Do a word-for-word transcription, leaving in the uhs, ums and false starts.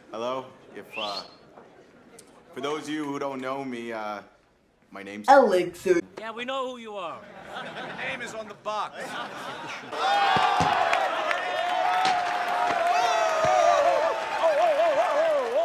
Hello? If, uh, for those of you who don't know me, uh, my name's Elixir. Yeah, we know who you are. Your name is on the box.